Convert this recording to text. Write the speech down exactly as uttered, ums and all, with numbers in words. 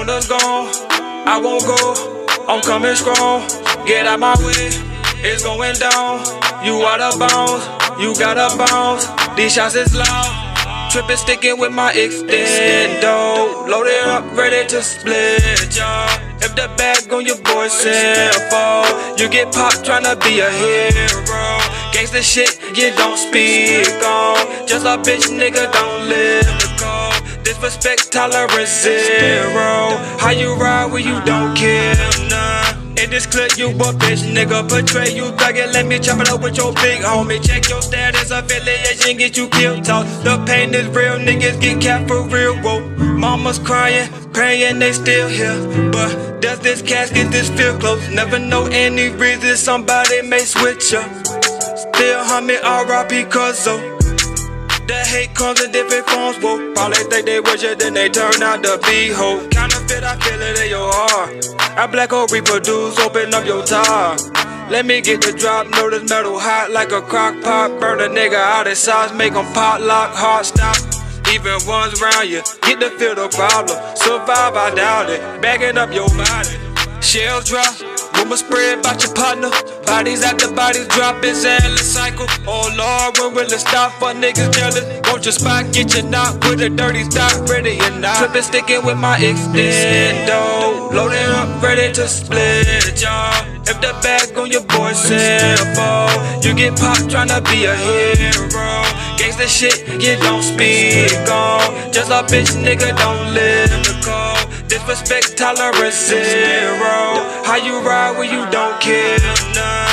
Corners gone, I won't go, I'm coming strong. Get out my way, it's going down. You out of bounds, you gotta bounce. These shots is loud, trippin' sticking with my extendo. Loaded up, ready to split, y'all. If the bag on your boy's cell phone, you get popped tryna be a hero. Gangsta shit you don't speak on. Just a bitch nigga don't live the code. Disrespect tolerance zero. How you ride when you don't kill none? In this clip you a bitch nigga, portray you thuggin'. Let me chop it up with your big homie. Check your status, affiliation, get you killed. Talk, the pain is real, niggas get capped for real. Whoa, mama's crying, praying they still here. But does this casket, this feel close? Never know any reason somebody may switch up. Still humming R I P Cuzzo. The hate comes in different forms, whoa. Probably think they wish it, then they turn out to be hoe. Counterfeit, I feel it in your heart. I black hole reproduce, open up your tire. Let me get the drop, know this metal hot like a crock pot. Burn a nigga out of size, make them pot lock, heart stop. Even ones round you, get to feel the problem. Survive, I doubt it, backing up your body. Shells drop, rumors spread about your partner. Bodies after bodies drop, it's an endless cycle. Oh Lord, when will it stop for niggas jealous? Want your spot, get your knot with a dirty stop, ready or not. Trippin' sticking with my extendo. Loaded up, ready to split, y'all. If the bag on your boy's cell phone, you get popped tryna be a hero. Gangsta shit you don't speak on. Just a bitch nigga don't live the code. Disrespect tolerance zero. How you ride when you don't kill none?